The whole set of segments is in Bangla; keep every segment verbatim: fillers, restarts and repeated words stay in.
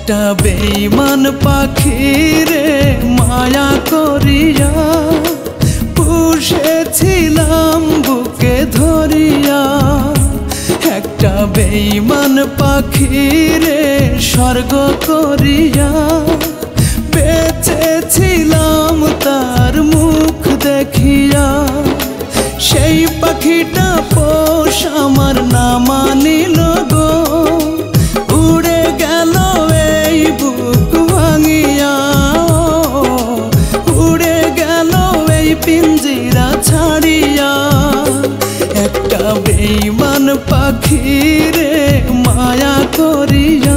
একটা বেঈমান পাখি রে মায়া করিয়া পুষেছিলাম বুকে ধরিয়া। একটা বেঈমান পাখি রে স্বর্গ করিয়া বেঁচেছিলাম তার মুখ দেখিয়া। সেই পাখিটা পোষ আমার না মানিল গো, উড়ে গেল এই বুক ভাঙিয়া, উড়ে গেল এই পিঞ্জিরা ছাড়িয়া। একটা বেঈমান পাখি রে মায়া করিয়া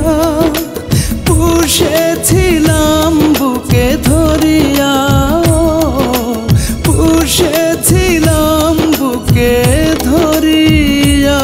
পুষেছিলাম বুকে ধরিয়া, পুষেছিলাম বুকে ধরিয়া।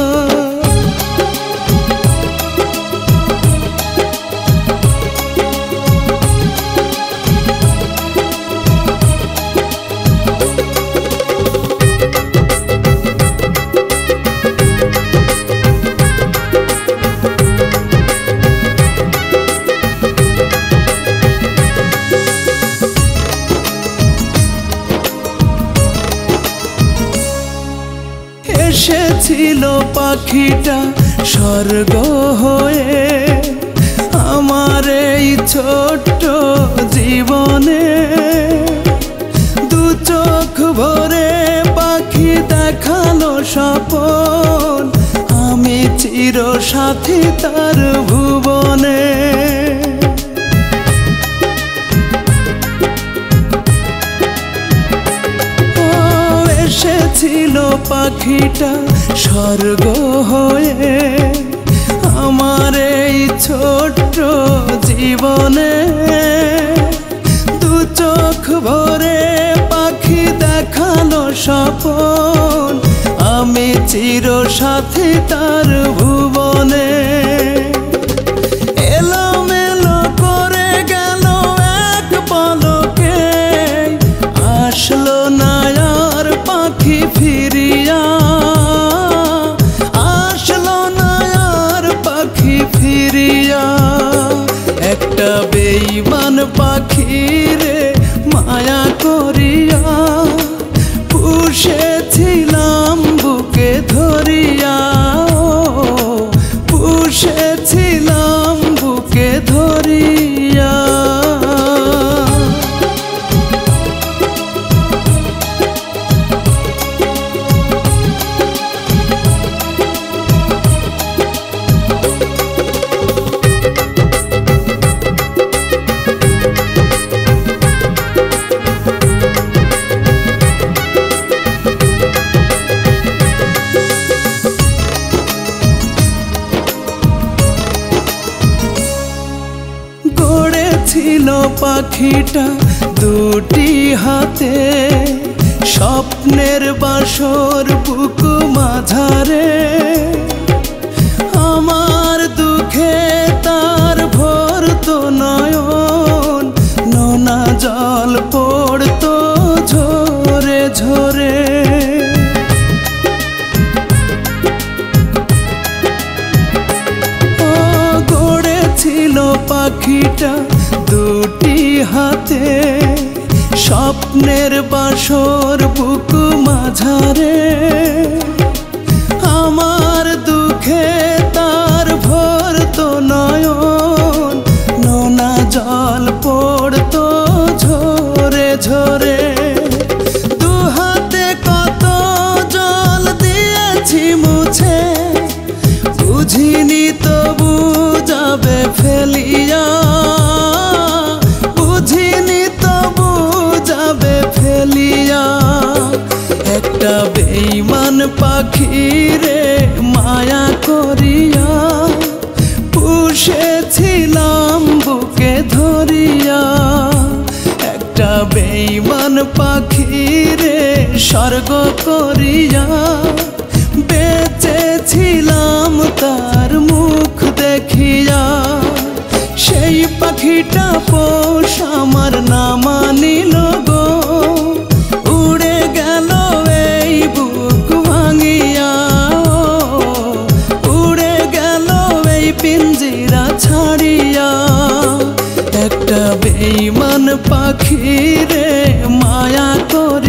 এসেছিল পাখিটা স্বর্গ হয়ে আমার এই ছোট্ট জীবনে। দু চোখ ভরে পাখি দেখালো স্বপন, আমি চির সাথী তার ভুবনে। এসেছিল পাখিটা স্বর্গ হয়ে আমার এই ছোট্ট জীবনে। দু চোখ ভরে পাখি দেখালো স্বপন, আমি চির সাথী তার ভুবনে। এলোমেলো করে গেল এক পলকে, আসলো না আর পাখি ফিরিয়া, আসলো না আর পাখি ফিরিয়া। একটা বেঈমান পাখি রে মায়া করিয়া পুষেছিলাম বুকে ধরিয়া, পুষেছিলাম বুকে ধরিয়া। ছিল পাখিটা দুটি হাতে, স্বপ্নের বাসর বুক মাঝারে। আমার দুঃখে তার ভরতো নয়ন, নোনা জল পড়তো ঝরে ঝরে। ও গড়েছিল পাখিটা দুটি হাতে, স্বপ্নের বাসর বুক মাঝারে। আমার দুঃখে তার ভরতো নয়ন, নোনা জল পড়তো ঝরে ঝরে। দু হাতে কত জল দিয়েছি মুছে, বুঝিনি তবু যাবে ফেলিয়া, বুঝিনি তবু যাবে ফেলিয়া। একটা বেঈমান পাখি রে মায়া করিয়া পুষেছিলাম বুকে ধরিয়া। একটা বেঈমান পাখি রে স্বর্গ করিয়া বেঁচেছিলাম তার মুখ দেখিয়া। সেই পাখিটা পোষ আমার না মানিল গো, উড়ে গেল এই বুক ভাঙিয়া, উড়ে গেল এই পিঞ্জিরা ছাড়ি। করিয়া একটা বেঈমান পাখি রে মায়া করে